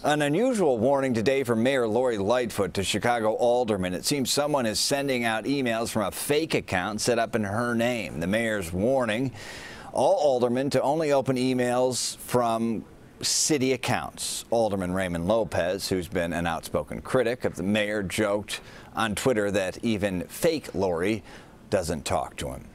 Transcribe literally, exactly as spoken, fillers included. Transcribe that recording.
An unusual warning today from Mayor Lori Lightfoot to Chicago aldermen. It seems someone is sending out emails from a fake account set up in her name. The mayor's warning all aldermen to only open emails from city accounts. Alderman Raymond Lopez, who's been an outspoken critic of the mayor, joked on Twitter that even fake Lori doesn't talk to him.